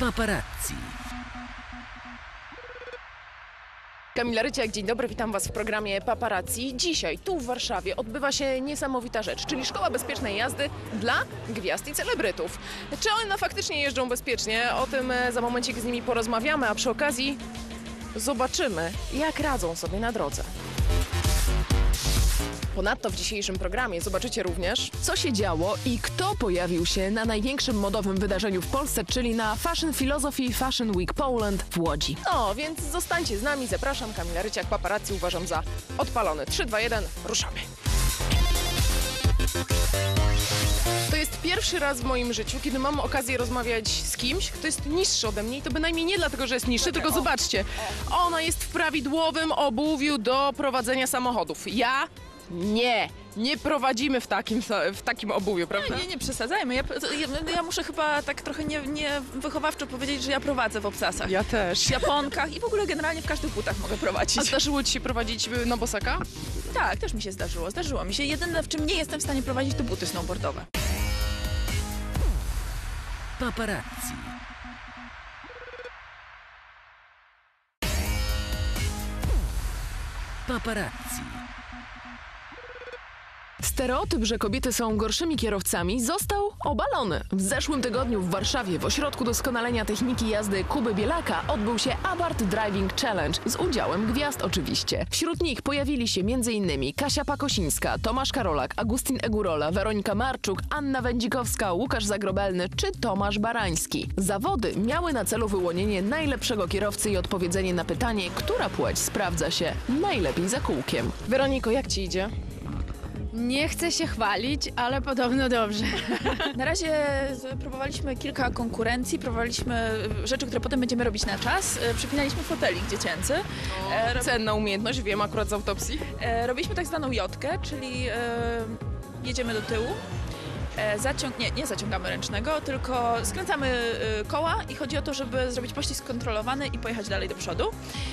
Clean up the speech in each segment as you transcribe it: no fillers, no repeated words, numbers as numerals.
Paparazzi. Kamila Ryciak, dzień dobry, witam Was w programie Paparazzi. Dzisiaj tu w Warszawie odbywa się niesamowita rzecz, czyli Szkoła Bezpiecznej Jazdy dla gwiazd i celebrytów. Czy one faktycznie jeżdżą bezpiecznie? O tym za momencik z nimi porozmawiamy, a przy okazji zobaczymy, jak radzą sobie na drodze. Ponadto w dzisiejszym programie zobaczycie również, co się działo i kto pojawił się na największym modowym wydarzeniu w Polsce, czyli na Fashion Philosophy Fashion Week Poland w Łodzi. No, więc zostańcie z nami, zapraszam, Kamila Ryciak, Paparazzi uważam za odpalony. 3, 2, 1, ruszamy. To jest pierwszy raz w moim życiu, kiedy mam okazję rozmawiać z kimś, kto jest niższy ode mnie i to bynajmniej nie dlatego, że jest niższy, tylko zobaczcie, ona jest w prawidłowym obuwiu do prowadzenia samochodów. Nie prowadzimy w takim obuwiu, prawda? Nie przesadzajmy. Ja muszę chyba tak trochę nie wychowawczo powiedzieć, że ja prowadzę w obcasach. Ja też. W japonkach i w ogóle generalnie w każdych butach mogę prowadzić. A zdarzyło Ci się prowadzić na bosaka? Tak, też mi się zdarzyło. Zdarzyło mi się. Jedyne, w czym nie jestem w stanie prowadzić, to buty snowboardowe. Paparazzi. Paparazzi. Stereotyp, że kobiety są gorszymi kierowcami, został obalony. W zeszłym tygodniu w Warszawie w Ośrodku Doskonalenia Techniki Jazdy Kuby Bielaka odbył się Award Driving Challenge z udziałem gwiazd oczywiście. Wśród nich pojawili się m.in. Kasia Pakosińska, Tomasz Karolak, Agustin Egurola, Weronika Marczuk, Anna Wędzikowska, Łukasz Zagrobelny czy Tomasz Barański. Zawody miały na celu wyłonienie najlepszego kierowcy i odpowiedzenie na pytanie, która płeć sprawdza się najlepiej za kółkiem. Weroniko, jak Ci idzie? Nie chcę się chwalić, ale podobno dobrze. Na razie próbowaliśmy kilka konkurencji, próbowaliśmy rzeczy, które potem będziemy robić na czas. Przypinaliśmy fotelik dziecięcy. Cenna umiejętność, wiem akurat z autopsji. Robiliśmy tak zwaną jotkę, czyli jedziemy do tyłu. Nie zaciągamy ręcznego, tylko skręcamy koła i chodzi o to, żeby zrobić pościsk kontrolowany i pojechać dalej do przodu.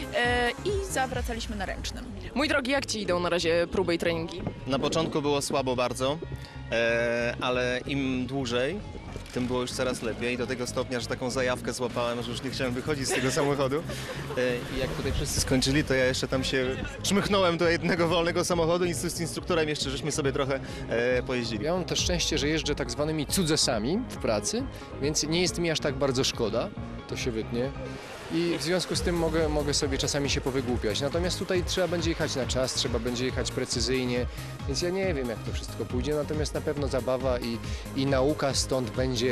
I zawracaliśmy na ręcznym. Mój drogi, jak Ci idą na razie próby i treningi? Na początku było słabo bardzo, ale im dłużej, tym było już coraz lepiej. Do tego stopnia, że taką zajawkę złapałem, że już nie chciałem wychodzić z tego samochodu. I jak tutaj wszyscy skończyli, to ja jeszcze tam się czmychnąłem do jednego wolnego samochodu i z instruktorem jeszcze żeśmy sobie trochę pojeździli. Ja mam też szczęście, że jeżdżę tak zwanymi cudzesami w pracy, więc nie jest mi aż tak bardzo szkoda, to się wytnie. I w związku z tym mogę sobie czasami się powygłupiać. Natomiast tutaj trzeba będzie jechać na czas, trzeba będzie jechać precyzyjnie, więc ja nie wiem, jak to wszystko pójdzie, natomiast na pewno zabawa i nauka stąd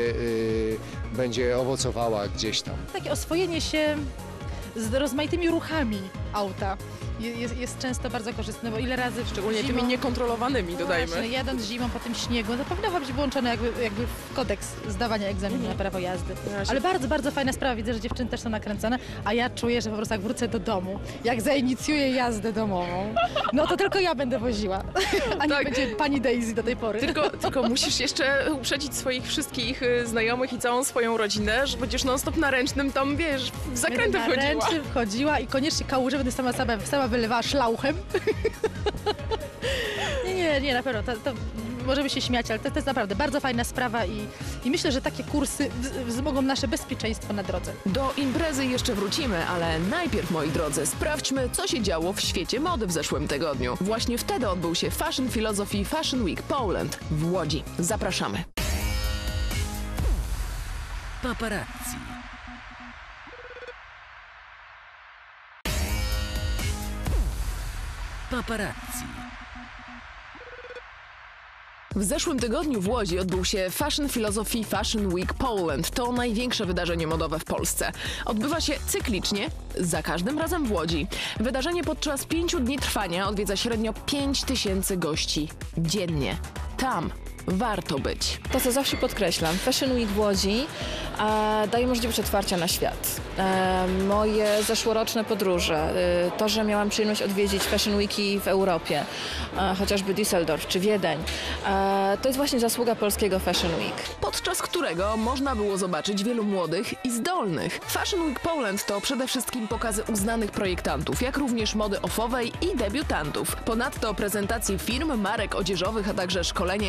będzie owocowała gdzieś tam. Takie oswojenie się z rozmaitymi ruchami auta jest często bardzo korzystne, bo ile razy Szczególnie tymi niekontrolowanymi, dodajmy. Właśnie, jadąc zimą po tym śniegu, to powinno być włączone jakby w kodeks zdawania egzaminu na prawo jazdy. Ale bardzo, bardzo fajna sprawa. Widzę, że dziewczyny też są nakręcone, a ja czuję, że po prostu jak wrócę do domu, jak zainicjuję jazdę domową, no to tylko ja będę woziła, a nie będzie pani Daisy do tej pory. Tylko musisz jeszcze uprzedzić swoich wszystkich znajomych i całą swoją rodzinę, że będziesz non-stop na ręcznym tam, wiesz, w zakręty wchodziła. Na ręcznym wchodziła i koniecznie kałużę będę sama wylewała szlauchem. Nie, na pewno, to możemy się śmiać, ale to jest naprawdę bardzo fajna sprawa i myślę, że takie kursy wzmogą nasze bezpieczeństwo na drodze. Do imprezy jeszcze wrócimy, ale najpierw, moi drodzy, sprawdźmy, co się działo w świecie mody w zeszłym tygodniu. Właśnie wtedy odbył się Fashion Philosophy Fashion Week Poland w Łodzi. Zapraszamy. Paparazzi. Paparazzi. W zeszłym tygodniu w Łodzi odbył się Fashion Philosophy Fashion Week Poland. To największe wydarzenie modowe w Polsce. Odbywa się cyklicznie, za każdym razem w Łodzi. Wydarzenie podczas 5 dni trwania odwiedza średnio 5000 gości dziennie. Tam warto być. To, co zawsze podkreślam, Fashion Week w Łodzi daje możliwość otwarcia na świat. Moje zeszłoroczne podróże, to, że miałam przyjemność odwiedzić Fashion Weeki w Europie, chociażby Düsseldorf czy Wiedeń, to jest właśnie zasługa polskiego Fashion Week. Podczas którego można było zobaczyć wielu młodych i zdolnych. Fashion Week Poland to przede wszystkim pokazy uznanych projektantów, jak również mody offowej i debiutantów. Ponadto prezentacje firm, marek odzieżowych, a także szkolenia i seminarium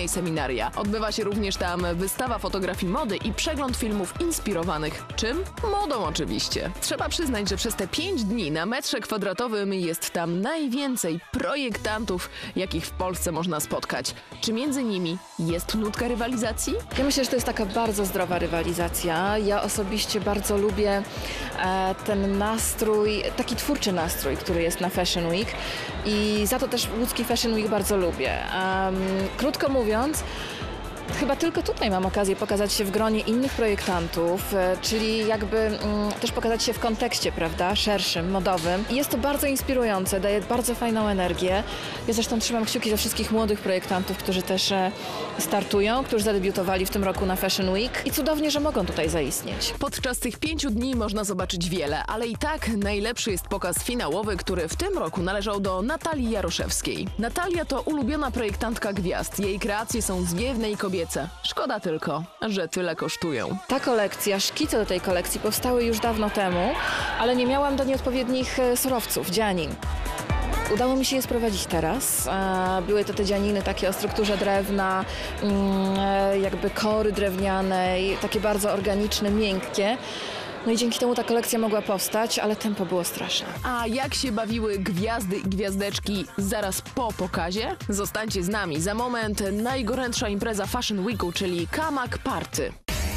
galeria. Odbywa się również tam wystawa fotografii mody i przegląd filmów inspirowanych. Czym? Modą oczywiście. Trzeba przyznać, że przez te 5 dni na metrze kwadratowym jest tam najwięcej projektantów, jakich w Polsce można spotkać. Czy między nimi jest nutka rywalizacji? Ja myślę, że to jest taka bardzo zdrowa rywalizacja. Ja osobiście bardzo lubię ten nastrój, taki twórczy nastrój, który jest na Fashion Week i za to też łódzki Fashion Week bardzo lubię. Krótko mówiąc, chyba tylko tutaj mam okazję pokazać się w gronie innych projektantów, czyli jakby też pokazać się w kontekście, prawda, szerszym, modowym. I jest to bardzo inspirujące, daje bardzo fajną energię. Ja zresztą trzymam kciuki za wszystkich młodych projektantów, którzy też startują, którzy zadebiutowali w tym roku na Fashion Week i cudownie, że mogą tutaj zaistnieć. Podczas tych 5 dni można zobaczyć wiele, ale i tak najlepszy jest pokaz finałowy, który w tym roku należał do Natalii Jaroszewskiej. Natalia to ulubiona projektantka gwiazd. Jej kreacje są zwiewne i kobiece. Szkoda tylko, że tyle kosztują. Ta kolekcja, szkice do tej kolekcji powstały już dawno temu, ale nie miałam do niej odpowiednich surowców, dzianin. Udało mi się je sprowadzić teraz. Były to te dzianiny takie o strukturze drewna, jakby kory drewnianej, takie bardzo organiczne, miękkie. No i dzięki temu ta kolekcja mogła powstać, ale tempo było straszne. A jak się bawiły gwiazdy i gwiazdeczki zaraz po pokazie? Zostańcie z nami. Za moment najgorętsza impreza Fashion Weeku, czyli Kamak Party.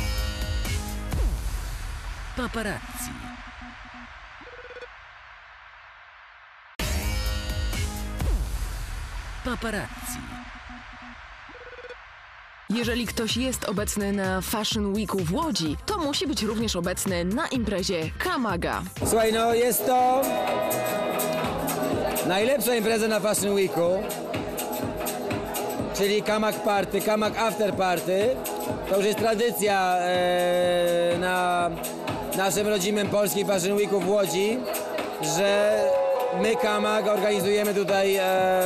Paparazzi. Paparazzi. Jeżeli ktoś jest obecny na Fashion Weeku w Łodzi, to musi być również obecny na imprezie Kamaga. Słuchaj, no jest to najlepsza impreza na Fashion Weeku, czyli Kamak Party, Kamak After Party. To już jest tradycja na naszym rodzimym polskim Fashion Weeku w Łodzi, że my Kamak organizujemy tutaj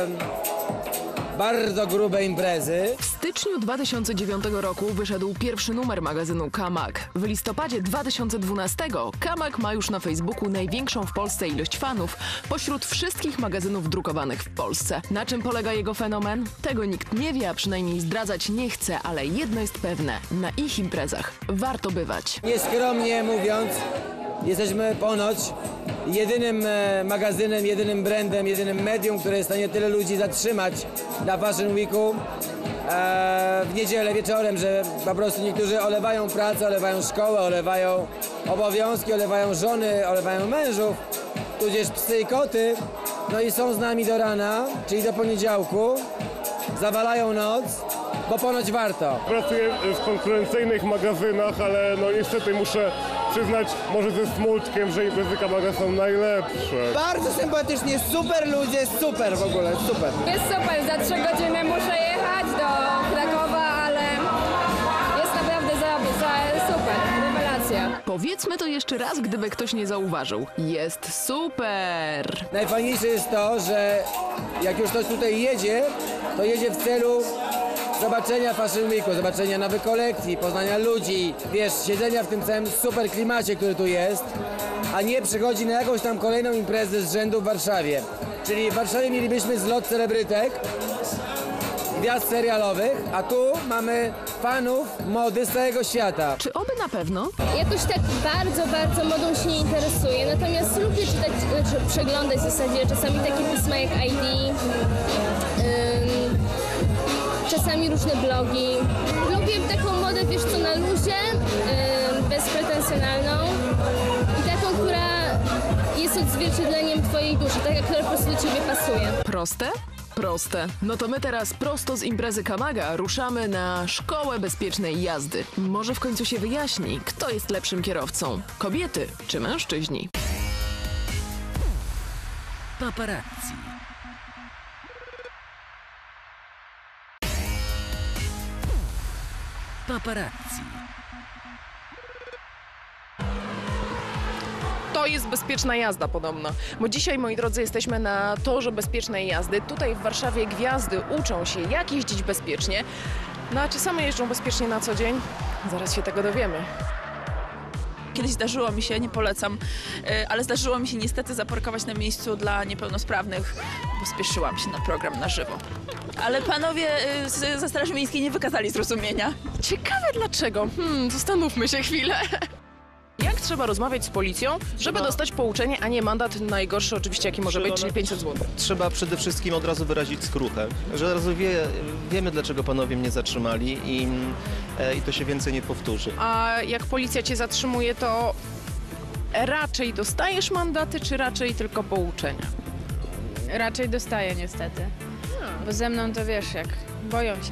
bardzo grube imprezy. W styczniu 2009 roku wyszedł pierwszy numer magazynu Kamak. W listopadzie 2012 Kamak ma już na Facebooku największą w Polsce ilość fanów pośród wszystkich magazynów drukowanych w Polsce. Na czym polega jego fenomen? Tego nikt nie wie, a przynajmniej zdradzać nie chce, ale jedno jest pewne. Na ich imprezach warto bywać. Nieskromnie mówiąc, jesteśmy ponoć jedynym magazynem, jedynym brandem, jedynym medium, które jest w stanie tyle ludzi zatrzymać na Fashion Weeku w niedzielę wieczorem, że po prostu niektórzy olewają pracę, olewają szkołę, olewają obowiązki, olewają żony, olewają mężów, tudzież psy i koty, no i są z nami do rana, czyli do poniedziałku, zawalają noc, bo ponoć warto. Pracuję w konkurencyjnych magazynach, ale no niestety muszę przyznać, może ze smutkiem, że imprezy Kamaga są najlepsze. Bardzo sympatycznie, super ludzie, super w ogóle, super. Jest super, za 3 godziny muszę jechać do Krakowa, ale jest naprawdę super, rewelacja. Powiedzmy to jeszcze raz, gdyby ktoś nie zauważył. Jest super! Najfajniejsze jest to, że jak już ktoś tutaj jedzie, to jedzie w celu zobaczenia Fashion Weeku, zobaczenia nowych kolekcji, poznania ludzi, wiesz, siedzenia w tym całym super klimacie, który tu jest, a nie przychodzi na jakąś tam kolejną imprezę z rzędu w Warszawie. Czyli w Warszawie mielibyśmy zlot celebrytek, gwiazd serialowych, a tu mamy fanów mody z całego świata. Czy oby na pewno? Jakoś tak bardzo modą się nie interesuję, natomiast lubię czytać, przeglądać w zasadzie czasami takie pisma jak ID, czasami różne blogi. Lubię taką modę, wiesz co, na luzie, bezpretensjonalną i taką, która jest odzwierciedleniem twojej duszy, taka, która po prostu do ciebie pasuje. Proste? Proste. No to my teraz prosto z imprezy Kamaga ruszamy na Szkołę Bezpiecznej Jazdy. Może w końcu się wyjaśni, kto jest lepszym kierowcą. Kobiety czy mężczyźni? Paparazzi. Paparazzi. To jest bezpieczna jazda podobno, bo dzisiaj, moi drodzy, jesteśmy na torze bezpiecznej jazdy. Tutaj w Warszawie gwiazdy uczą się, jak jeździć bezpiecznie. No a czy same jeżdżą bezpiecznie na co dzień? Zaraz się tego dowiemy. Kiedyś zdarzyło mi się, nie polecam, ale zdarzyło mi się niestety zaparkować na miejscu dla niepełnosprawnych, bo spieszyłam się na program na żywo. Ale panowie ze Straży Miejskiej nie wykazali zrozumienia. Ciekawe dlaczego. Zastanówmy się chwilę. Jak trzeba rozmawiać z policją, żeby dostać pouczenie, a nie mandat najgorszy oczywiście, jaki może być, czyli 500 zł? Trzeba przede wszystkim od razu wyrazić skruchę, że od razu wiemy, dlaczego panowie mnie zatrzymali i to się więcej nie powtórzy. A jak policja cię zatrzymuje, to raczej dostajesz mandaty, czy raczej tylko pouczenia? Raczej dostaję niestety. Bo ze mną to wiesz jak, boją się.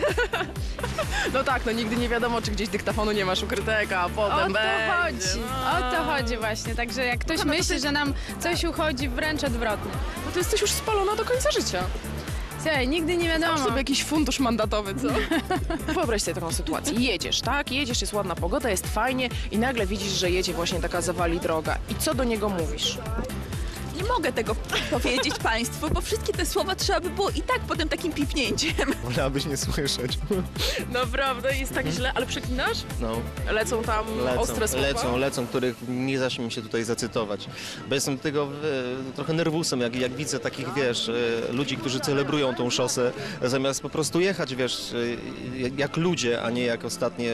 No tak, no nigdy nie wiadomo, czy gdzieś dyktafonu nie masz ukrytego, a potem O to będzie. chodzi, o to chodzi właśnie. Także jak ktoś myśli, że nam coś uchodzi, wręcz odwrotnie. No to jesteś już spalona do końca życia. Słuchaj, nigdy nie Masz wiadomo. sobie jakiś fundusz mandatowy, co? Wyobraź sobie taką sytuację. Jedziesz, tak? Jedziesz, jest ładna pogoda, jest fajnie i nagle widzisz, że jedzie właśnie taka zawali droga. I co do niego mówisz? Nie mogę tego powiedzieć państwu, bo wszystkie te słowa trzeba by było i tak potem takim pipnięciem. Wolałabyś nie słyszeć. Naprawdę jest tak źle, ale przeklinasz? No. Lecą tam ostre słowa? Lecą, których nie da się mi się tutaj zacytować. Bo jestem tego trochę nerwusem, jak widzę takich, wiesz, ludzi, którzy celebrują tą szosę, zamiast po prostu jechać, wiesz, jak ludzie, a nie jak ostatnie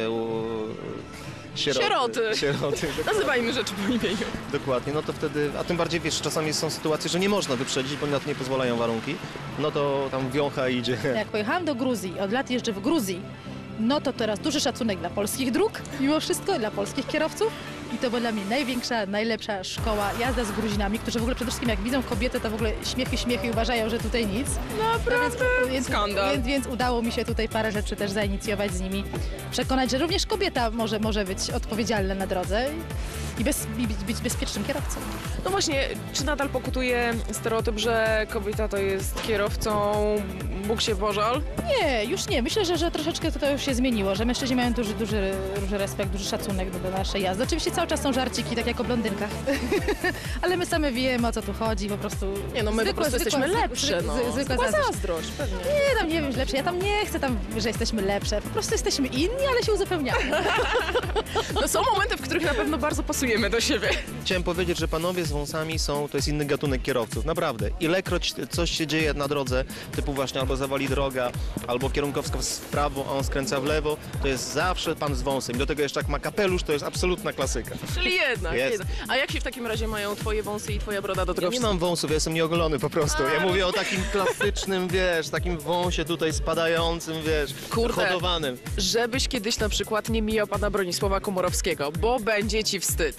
sieroty. Nazywajmy rzeczy po imieniu. Dokładnie, no to wtedy, a tym bardziej, wiesz, czasami są sytuacje, że nie można wyprzedzić, bo na to nie pozwalają warunki, no to tam wiącha idzie. Jak pojechałam do Gruzji, od lat jeżdżę w Gruzji, no to teraz duży szacunek dla polskich dróg, mimo wszystko, dla polskich kierowców. I to była dla mnie największa, najlepsza szkoła, jazda z Gruzinami, którzy w ogóle przede wszystkim jak widzą kobietę, to w ogóle śmiechy i uważają, że tutaj nic. Naprawdę? Skandal. Więc udało mi się tutaj parę rzeczy też zainicjować z nimi. Przekonać, że również kobieta może być odpowiedzialna na drodze i być bezpiecznym kierowcą. No właśnie, czy nadal pokutuje stereotyp, że kobieta to jest kierowcą Bóg się pożal? Nie, już nie. Myślę, że troszeczkę to już się zmieniło, że mężczyźni mają duży respekt, duży szacunek do naszej jazdy. Oczywiście cały czas są żarciki, tak jak o blondynkach. Ale my same wiemy, o co tu chodzi, po prostu... Nie no, my po prostu jesteśmy lepsze, no. Zwykła zazdrość, pewnie. Nie, tam nie wiem, lepsze. Ja tam nie chcę, że jesteśmy lepsze. Po prostu jesteśmy inni, ale się uzupełniamy. No są momenty, w których na pewno bardzo pasujemy do siebie. Chciałem powiedzieć, że panowie z wąsami to jest inny gatunek kierowców, naprawdę. Ilekroć coś się dzieje na drodze, typu właśnie albo zawali droga, albo kierunkowska w prawo, a on skręca w lewo, to jest zawsze pan z wąsem. I do tego jeszcze jak ma kapelusz, to jest absolutna klasyka. Czyli jednak. Jest. A jak się w takim razie mają twoje wąsy i twoja broda do tego Ja nie mam wąsów, ja jestem nieogolony po prostu. Ja mówię o takim klasycznym, wiesz, takim wąsie tutaj spadającym, wiesz, hodowanym. Żebyś kiedyś na przykład nie mijał pana Bronisława Komorowskiego, bo będzie ci wstyd.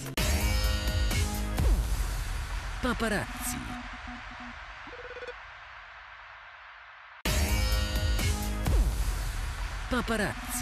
Paparazzi. Paparazzi.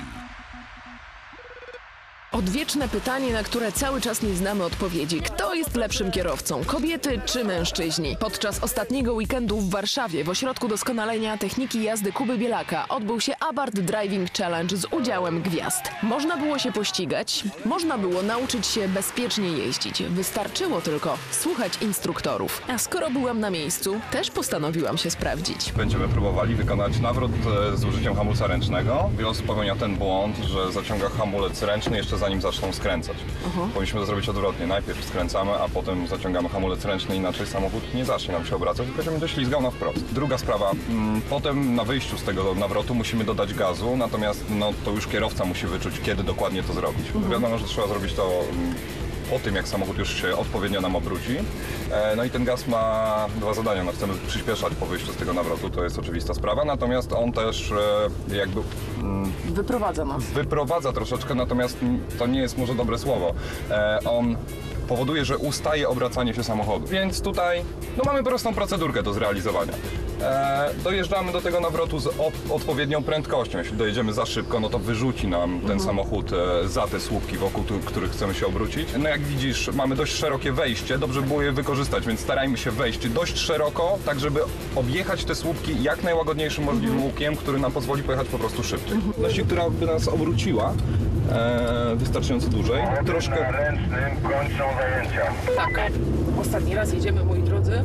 Odwieczne pytanie, na które cały czas nie znamy odpowiedzi. Kto jest lepszym kierowcą? Kobiety czy mężczyźni? Podczas ostatniego weekendu w Warszawie w Ośrodku Doskonalenia Techniki Jazdy Kuby Bielaka odbył się Abarth Driving Challenge z udziałem gwiazd. Można było się pościgać, można było nauczyć się bezpiecznie jeździć. Wystarczyło tylko słuchać instruktorów. A skoro byłam na miejscu, też postanowiłam się sprawdzić. Będziemy próbowali wykonać nawrót z użyciem hamulca ręcznego. Wiele osób popełnia ten błąd, że zaciąga hamulec ręczny jeszcze zanim zaczną skręcać. Powinniśmy to zrobić odwrotnie. Najpierw skręcamy, a potem zaciągamy hamulec ręczny, inaczej samochód nie zacznie nam się obracać, tylko się będzie ślizgał na wprost. Druga sprawa, potem na wyjściu z tego nawrotu musimy dodać gazu, natomiast to już kierowca musi wyczuć, kiedy dokładnie to zrobić. Wiadomo, że trzeba zrobić to po tym, jak samochód już się odpowiednio nam obróci. No i ten gaz ma dwa zadania. No, chcemy przyspieszać po wyjściu z tego nawrotu, to jest oczywista sprawa, natomiast on też jakby... Wyprowadza nas. Wyprowadza troszeczkę, natomiast to nie jest może dobre słowo. On powoduje, że ustaje obracanie się samochodu. Więc tutaj mamy prostą procedurkę do zrealizowania. Dojeżdżamy do tego nawrotu z odpowiednią prędkością. Jeśli dojedziemy za szybko, no to wyrzuci nam ten samochód za te słupki, wokół których chcemy się obrócić. No jak widzisz, mamy dość szerokie wejście, dobrze by było je wykorzystać, więc starajmy się wejść dość szeroko, tak żeby objechać te słupki jak najłagodniejszym możliwym łukiem, który nam pozwoli pojechać po prostu szybciej. Właśnie, która by nas obróciła wystarczająco dłużej. Troszkę ręcznym kończą zajęcia. Tak. Ostatni raz jedziemy, moi drodzy.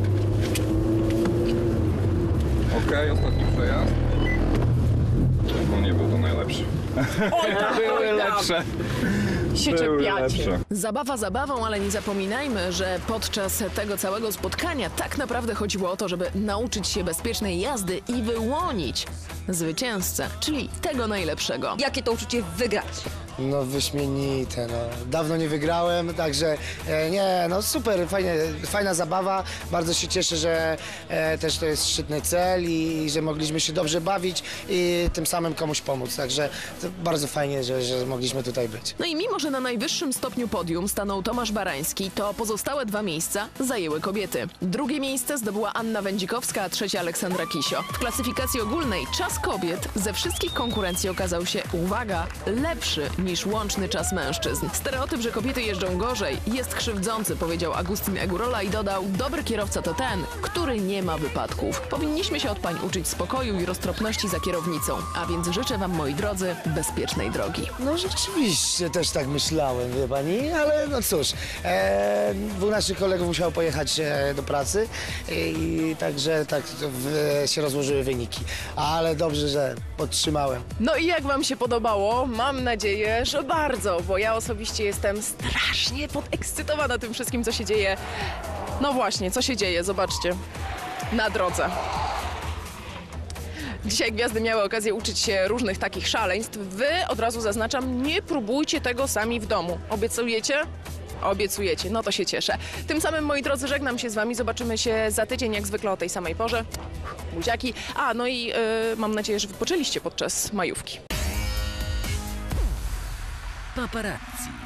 Okej, ostatni przejazd. No nie był to najlepszy. Oj, były lepsze. się Były czepiacie. lepsze. Zabawa zabawą, ale nie zapominajmy, że podczas tego całego spotkania tak naprawdę chodziło o to, żeby nauczyć się bezpiecznej jazdy i wyłonić zwycięzcę, czyli tego najlepszego. Jakie to uczucie wygrać? No wyśmienite, no. Dawno nie wygrałem, także no super, fajna zabawa. Bardzo się cieszę, że też to jest szczytny cel i że mogliśmy się dobrze bawić i tym samym komuś pomóc. Także to bardzo fajnie, że mogliśmy tutaj być. No i mimo, że na najwyższym stopniu podium stanął Tomasz Barański, to pozostałe 2 miejsca zajęły kobiety. Drugie miejsce zdobyła Anna Wędzikowska, a trzecie Aleksandra Kisio. W klasyfikacji ogólnej czas kobiet ze wszystkich konkurencji okazał się, uwaga, lepszy niż łączny czas mężczyzn. Stereotyp, że kobiety jeżdżą gorzej, jest krzywdzący, powiedział Agustin Egurola i dodał: dobry kierowca to ten, który nie ma wypadków. Powinniśmy się od pań uczyć spokoju i roztropności za kierownicą. A więc życzę wam, moi drodzy, bezpiecznej drogi. No rzeczywiście też tak myślałem, wie pani, ale no cóż, 2 naszych kolegów musiało pojechać do pracy i także tak się rozłożyły wyniki. Ale dobrze, że podtrzymałem. No i jak wam się podobało? Mam nadzieję, że bardzo, bo ja osobiście jestem strasznie podekscytowana tym wszystkim, co się dzieje. No właśnie, co się dzieje, zobaczcie, na drodze. Dzisiaj gwiazdy miały okazję uczyć się różnych takich szaleństw. Wy, od razu zaznaczam, nie próbujcie tego sami w domu. Obiecujecie? Obiecujecie, no to się cieszę. Tym samym, moi drodzy, żegnam się z wami. Zobaczymy się za tydzień, jak zwykle o tej samej porze. Buziaki. A, no i mam nadzieję, że wypoczęliście podczas majówki. Paparazzi.